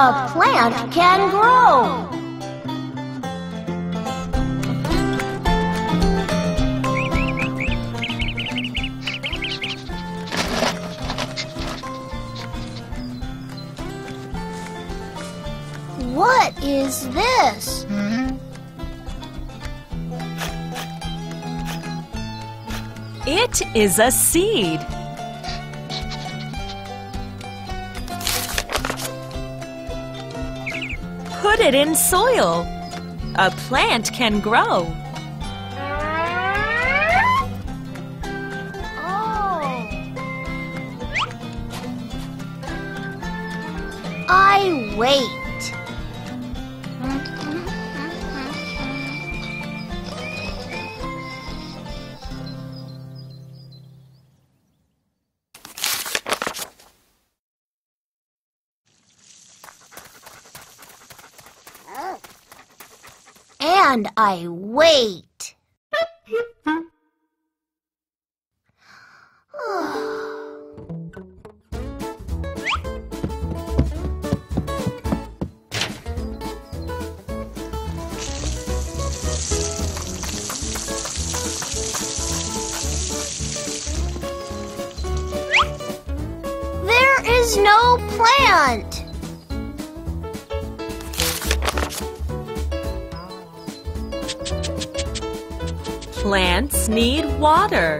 A plant can grow. What is this? It is a seed. Put it in soil. A plant can grow. Oh. I wait. And I wait. There is no plant. Plants need water.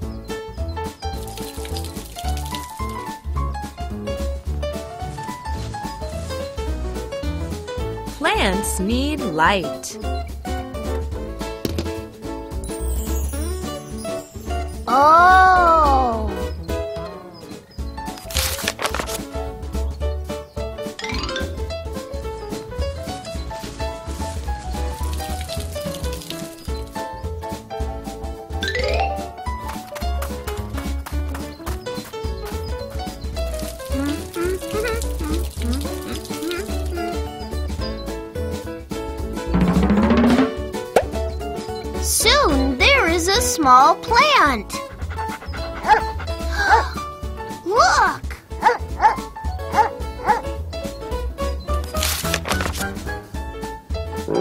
Plants need light. Oh. Soon there is a small plant. Look!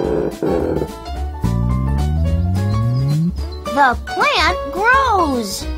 The plant grows.